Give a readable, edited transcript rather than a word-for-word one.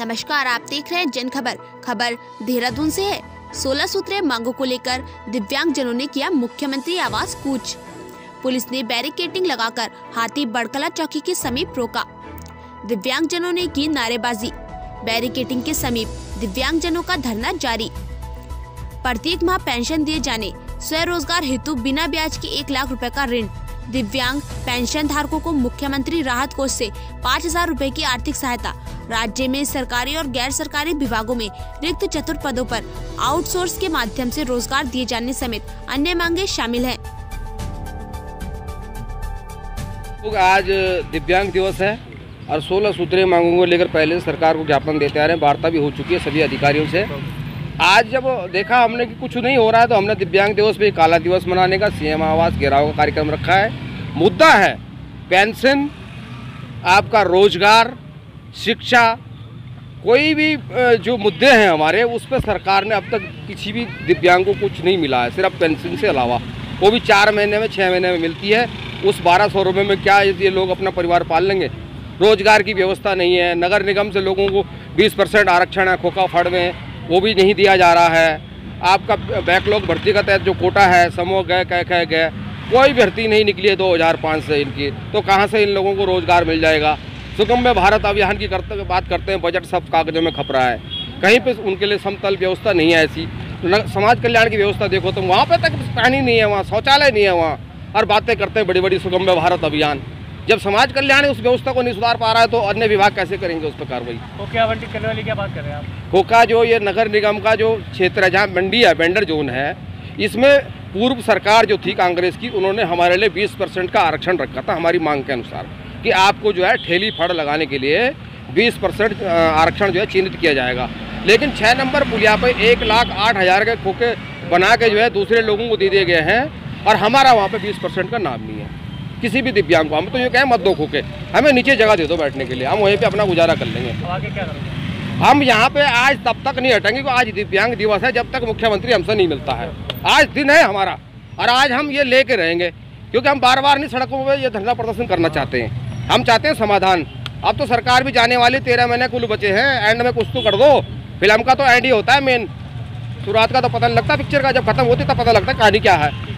नमस्कार, आप देख रहे हैं जन खबर। खबर देहरादून से है। 16 सूत्रीय मांगों को लेकर दिव्यांग जनों ने किया मुख्यमंत्री आवास कूच। पुलिस ने बैरिकेडिंग लगाकर हाथी बड़कला चौकी के समीप रोका। दिव्यांग जनों ने की नारेबाजी। बैरिकेडिंग के समीप दिव्यांग जनों का धरना जारी। प्रत्येक माह पेंशन दिए जाने, स्वरोजगार हेतु बिना ब्याज के 1 लाख रुपए का ऋण। दिव्यांग पेंशन धारकों को मुख्यमंत्री राहत कोष से 5,000 रुपए की आर्थिक सहायता। राज्य में सरकारी और गैर सरकारी विभागों में रिक्त चतुर्थ पदों पर आउटसोर्स के माध्यम से रोजगार दिए जाने समेत अन्य मांगे शामिल हैं। आज दिव्यांग दिवस है और 16 सूत्रीय मांगों को लेकर पहले सरकार को ज्ञापन देते आ रहे हैं। वार्ता भी हो चुकी है सभी अधिकारियों से। आज जब देखा हमने कि कुछ नहीं हो रहा है तो हमने दिव्यांग दिवस पे काला दिवस मनाने का सीएम आवास घेराव का कार्यक्रम रखा है। मुद्दा है पेंशन, आपका रोजगार, शिक्षा, कोई भी जो मुद्दे हैं हमारे, उस पर सरकार ने अब तक किसी भी दिव्यांग को कुछ नहीं मिला है, सिर्फ पेंशन से अलावा। वो भी 4 महीने में 6 महीने में मिलती है। उस 1,200 रुपये में क्या ये लोग अपना परिवार पाल लेंगे? रोजगार की व्यवस्था नहीं है। नगर निगम से लोगों को 20% आरक्षण है, खोखा फड़ में, वो भी नहीं दिया जा रहा है। आपका बैकलॉग भर्ती का तहत जो कोटा है, समूह गए, कह गए, कोई भर्ती नहीं निकली है 2005 से इनकी, तो कहाँ से इन लोगों को रोजगार मिल जाएगा? सुगम्य भारत अभियान की बात करते हैं, बजट सब कागजों में खप रहा है, कहीं पे उनके लिए समतल व्यवस्था नहीं है। ऐसी समाज कल्याण की व्यवस्था देखो तो वहाँ पे तक पानी नहीं है, वहाँ शौचालय नहीं है वहाँ, और बातें करते हैं बड़ी बड़ी सुगम्य भारत अभियान। जब समाज कल्याण उस व्यवस्था को नहीं सुधार पा रहा है तो अन्य विभाग कैसे करेंगे उस पर कार्रवाई? खोखा आवंटित करने वाली क्या बात कर रहे हैं आप? खोखा जो ये नगर निगम का जो क्षेत्र है जहाँ मंडी है, वेंडर जोन है, इसमें पूर्व सरकार जो थी कांग्रेस की, उन्होंने हमारे लिए 20% का आरक्षण रखा था हमारी मांग के अनुसार, कि आपको जो है ठेली फड़ लगाने के लिए 20% आरक्षण जो है चिन्हित किया जाएगा। लेकिन 6 नंबर पुलिया पर 1,08,000 के खोखे बना के जो है दूसरे लोगों को दे दिए गए हैं, और हमारा वहाँ पे 20% का नाम नहीं है किसी भी दिव्यांग को। हम तो ये कहें मत दो खोखे, हमें नीचे जगह दे दो बैठने के लिए, हम वहीं पे अपना गुजारा कर लेंगे। तो आगे क्या करोगे? हम यहाँ पे आज तब तक नहीं हटेंगे कि आज दिव्यांग दिवस है जब तक मुख्यमंत्री हमसे नहीं मिलता है। आज दिन है हमारा और आज हम ये लेके रहेंगे, क्योंकि हम बार बार नहीं सड़कों पर ये धरना प्रदर्शन करना चाहते हैं। हम चाहते हैं समाधान। अब तो सरकार भी जाने वाली, 13 महीने कुल बचे हैं, एंड में कुछ तो कर दो। फिल्म का तो एंड ही होता है, मेन शुरुआत का तो पता नहीं लगता, पिक्चर का जब खत्म होती तब पता लगता है कहानी क्या है।